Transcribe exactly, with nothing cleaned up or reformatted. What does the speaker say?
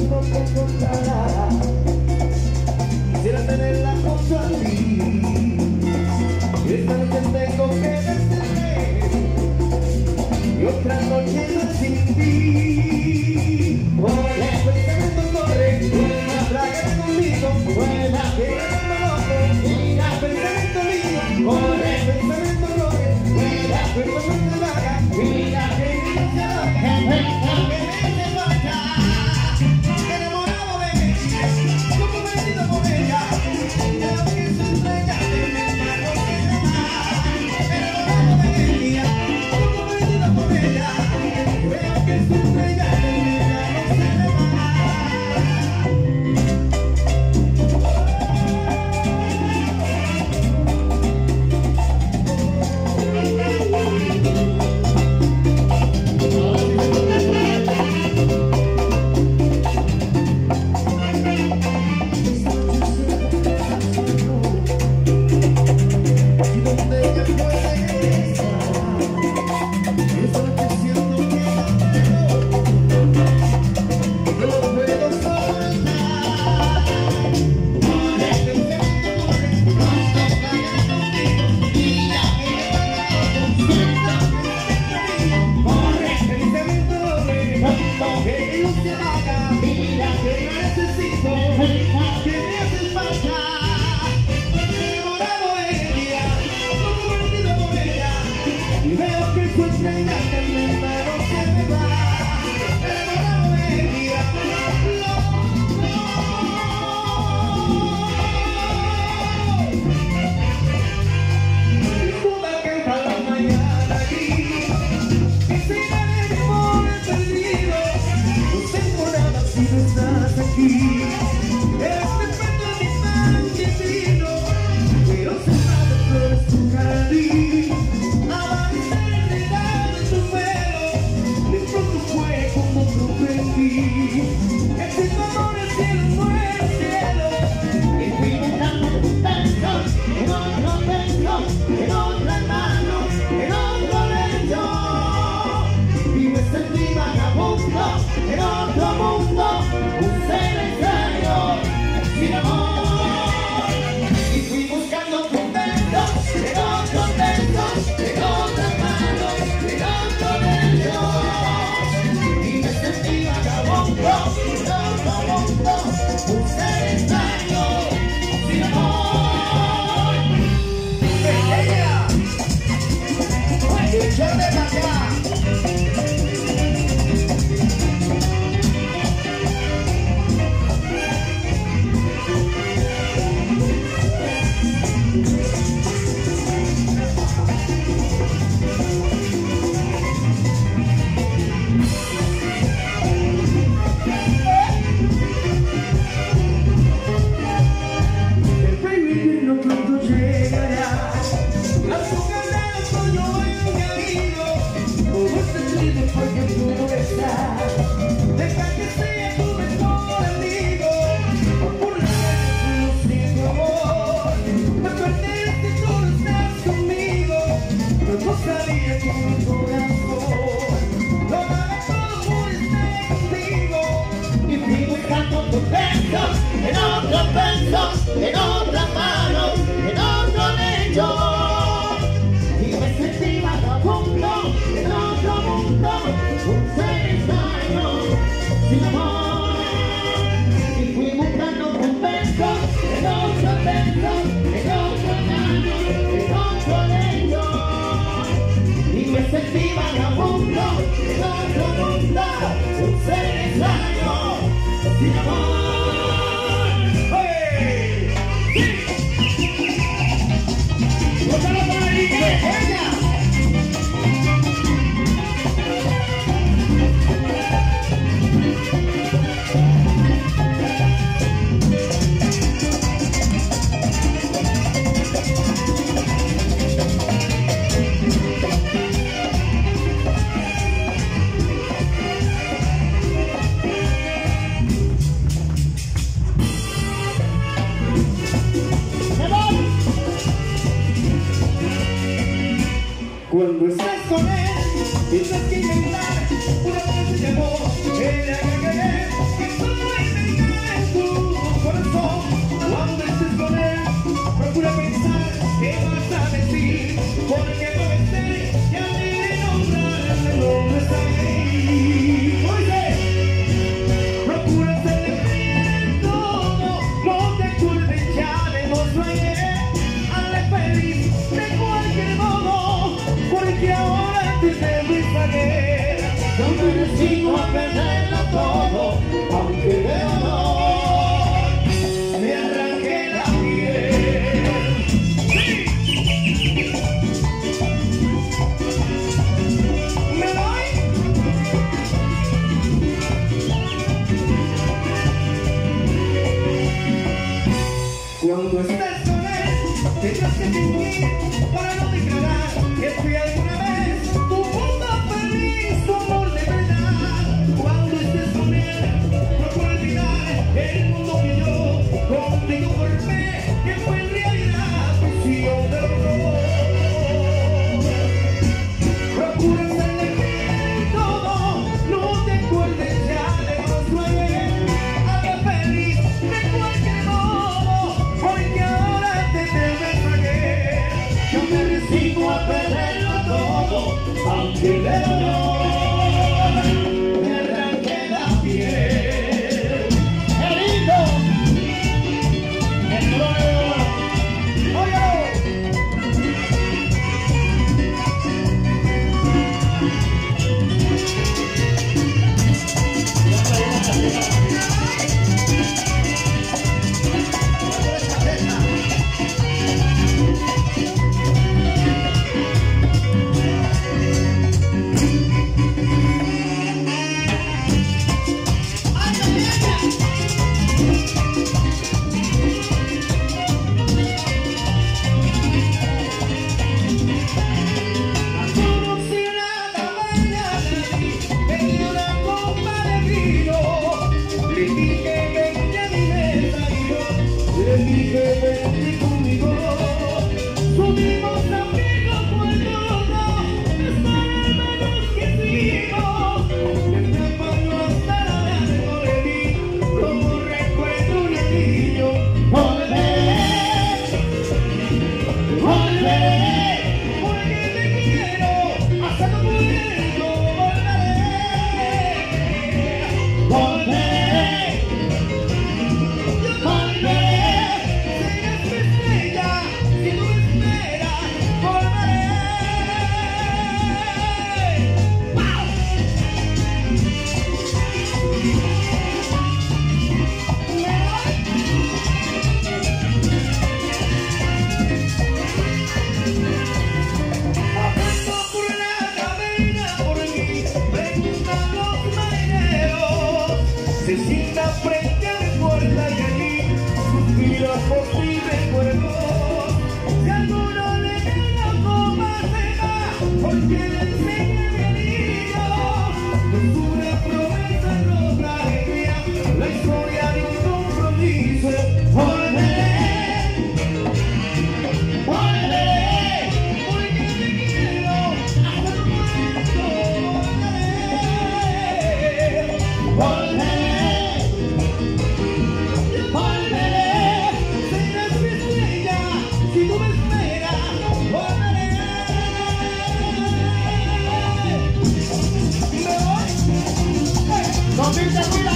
no te encontrará. Quisiera tenerla junto a ti. Esta noche tengo que decirle y otra noche más sin ti. Por el pensamiento corre, una plaga conmigo, buena que no loco, mira pensamiento mío, corre, pensamiento corre, mira pensamiento vaga, mira que no se baja, que me se baja. Enamorado de ella, comprometido con ella, ya que su estrella de mi mano se me va. Enamorado de ella, comprometido con ella, veo que su estrella de mi mano se me va. En otra mano, en otro lecho, y me sentí vagabundo en otro mundo, un ser extraño, sin amor. Y fui buscando conventos en otro lecho, en otro mano, en otro lecho, y me sentí vagabundo en otro mundo, un ser extraño, sin amor. que fingir para no declarar que fui alguna vez tu mundo feliz, tu amor de verdad. Cuando estés con él, procura olvidar el mundo que yo contigo formé, que fue en realidad visión del horror. Procura hacerle bien todo, no te acuerdes ya de nuestro ayer. Hazla feliz de cualquier modo, porque ahora te debes traer. Yo me resigno a perderlo todo, aunque de dolor me arranque la piel. ¡Querido! ¡El nuevo! ¡Oye! Se sienta frente a mi puerta y allí suspiro por ti recuerdo. Si alguno le da una copa se va, porque le enseña mi anillo. Es una promesa rota alegría, la historia de un compromiso. Volveré, volveré, porque te quiero hasta el momento. Volveré, volveré. ¡No te cuida!